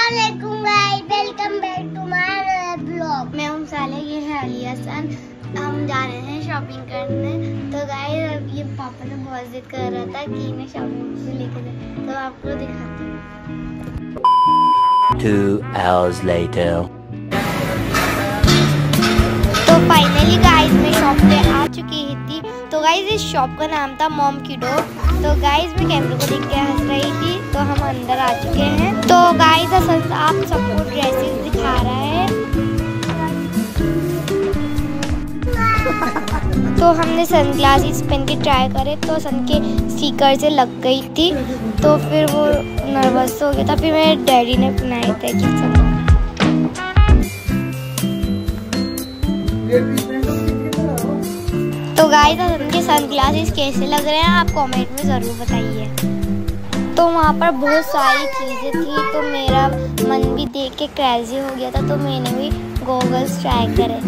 अस्सलामुअलैकुम guys, welcome back to my blog. मैं हूं साले, ये है अलिया सन। हम जा रहे हैं शॉपिंग करने। तो गाइस अब ये पापा ने बहुत जिद कर रहा था कि इन्हें शॉपिंग पे लेके जाए, तो आपको दिखाती हूँ। 2 hours later. तो फाइनली गाइस मैं शॉप पे आ चुकी थी। तो गाइस इस शॉप का नाम था मॉम किडो। तो गाइस मैं कैमरे को देख के हंस रही थी। तो हम अंदर आ चुके हैं। तो गाइस असल आप सबको ड्रेसेस दिखा रहा है। तो हमने सनग्लासेस पहन के ट्राई करे, तो सन के स्टिकर से लग गई थी। तो फिर वो नर्वस हो गया था। फिर मेरे डैडी ने पहनाए थे कि तो गाइस उनके सनग्लासेस कैसे लग रहे हैं आप कमेंट में ज़रूर बताइए। तो वहाँ पर बहुत सारी चीज़ें थी, तो मेरा मन भी देख के क्रेजी हो गया था। तो मैंने भी गॉगल्स ट्राई करे।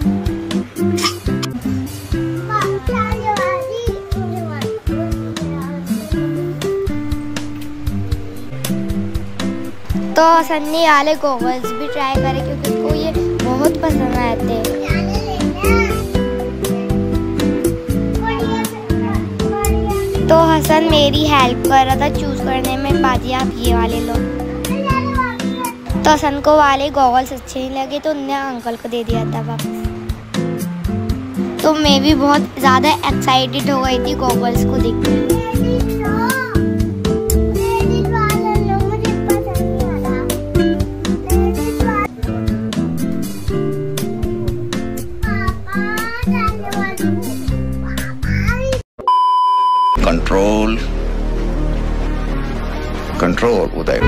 तो सन्नी वाले गॉगल्स भी ट्राई करे क्योंकि उसको ये बहुत पसंद आए थे। तो हसन मेरी हेल्प कर रहा था चूज करने में, बाजी आप ये वाले लो। तो हसन को वाले गॉगल्स अच्छे नहीं लगे, तो उन्होंने अंकल को दे दिया था वापस। तो मैं भी बहुत ज़्यादा एक्साइटेड हो गई थी गॉगल्स को देखकर। कंट्रोल उदय।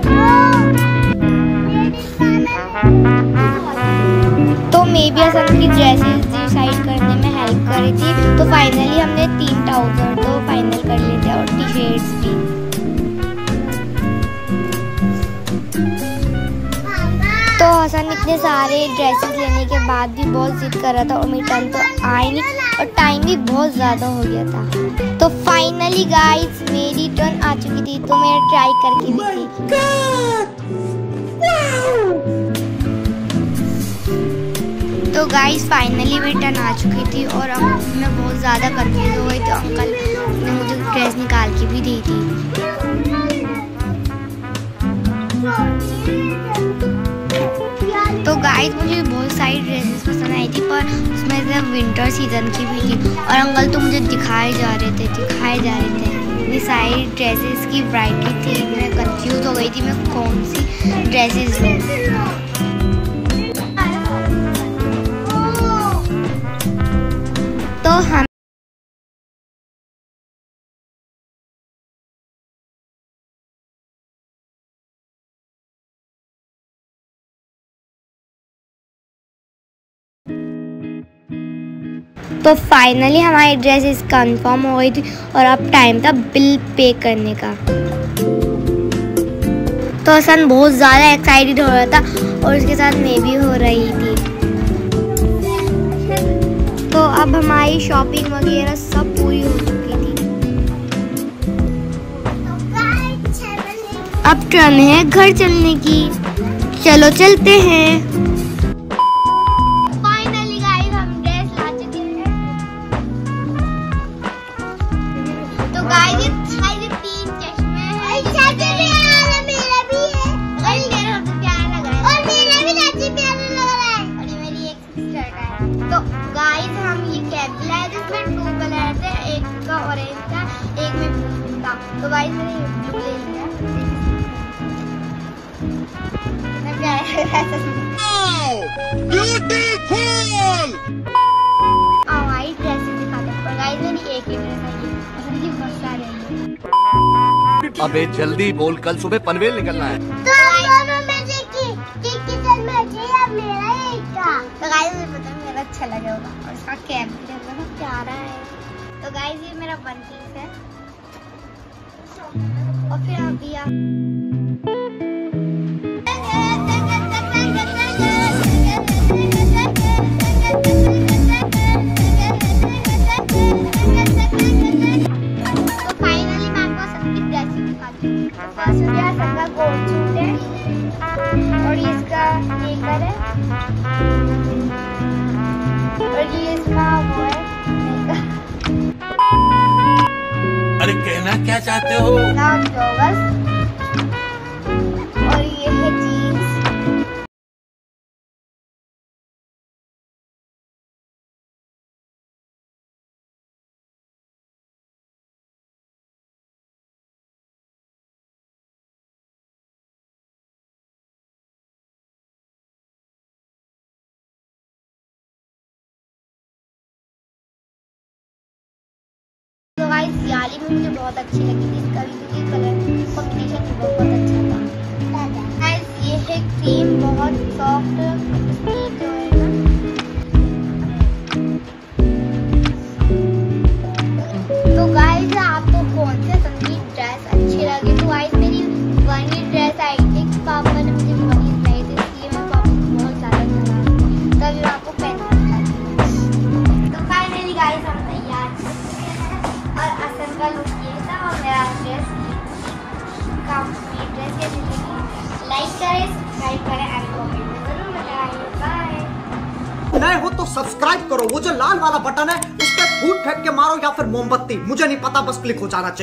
तो मैं भी हसन की ड्रेसेस डिसाइड करने में हेल्प करी थी। तो फाइनली हमने 3 ट्राउजर तो फाइनल कर लिए थे और टी शर्ट्स भी। तो हसन इतने सारे ड्रेसेस लेने के बाद भी बहुत जिद कर रहा था और मेरी टर्न तो आई नहीं और टाइम भी बहुत ज़्यादा हो गया था। तो फाइनली गाइस मेरी टर्न आ चुकी थी, तो मैं ट्राई करके भी थी। तो गाइस फाइनली मेरी टर्न आ चुकी थी और अब मैं बहुत ज़्यादा कंफ्यूज हो गई। तो अंकल ने मुझे ड्रेस निकाल के भी दी थी। तो गाइस मुझे बहुत सारी ड्रेसेस पसंद आई थी, पर उसमें से विंटर सीजन की भी थी और अंकल तो मुझे दिखाए जा रहे थे। ये सारी ड्रेसेस की वैरायटी थी। मैं कंफ्यूज हो गई थी मैं कौन सी ड्रेसेस लूँ। तो हम तो फाइनली हमारी ड्रेसेस कंफर्म हो गई थी और अब टाइम था बिल पे करने का। तो हसन बहुत ज़्यादा एक्साइटेड हो रहा था और उसके साथ मैं भी हो रही थी। तो अब हमारी शॉपिंग वगैरह सब पूरी हो चुकी थी। अब टर्न है घर चलने की। चलो चलते हैं। तो गाइस हम ये कैप लाए जिसमें 2 कलर थे, एक का ऑरेंज था, एक में ब्लू था। तो गाइस मैंने ब्लू ले लिया। हमारी ड्रेसेस दिखाते हैं, पर गाइस मेरी एक ही ड्रेस है और ये बहुत सारे हैं। अबे जल्दी बोल, कल सुबह पनवेल निकलना है। तो दोनों में से किचन में या मेरा एक का। तो गाइस मुझे पता है मेरा अच्छा लगा होगा और इसका कैप भी बहुत प्यारा है। तो गाइस ये मेरा 1 पीस है और फिर अभी आप तो फाइनली मैं आपको सबकी ड्रेस दिखाती हूँ। फर्स्ट ड्रेस गोल्ड सूट है। और ये इसका वो है अरे कहना क्या चाहते हो? जॉगर्स और ये है जीन्स। तो गाइस ये वाली भी मुझे बहुत अच्छी लगी थी, इसका भी क्योंकि कलर कॉम्बिनेशन भी बहुत अच्छा था। गाइस ये है क्रीम, बहुत सॉफ्ट जो है ना। तो गाइस आपको कौन से संगीत ड्रेस अच्छी लगी? तो गाइस मेरी वही ड्रेस आई थी, पापा ने मुझे वही लाई थी, इसलिए मैं पापा को बहुत ज़्यादा अच्छा लगा, तभी मैं आपको पहन कर दिखाती। तो फाइनली गाइस हम तैयार और असल का लुक ये था और मेरा ड्रेस कैसी लगी लाइक करें, सब्सक्राइब करें एंड कमेंट में जरूर बताइए। बाय। नए हो तो सब्सक्राइब करो, वो जो लाल वाला बटन है उस पर फूट फेंक के मारो या फिर मोमबत्ती, मुझे नहीं पता, बस क्लिक हो जाना चाहिए।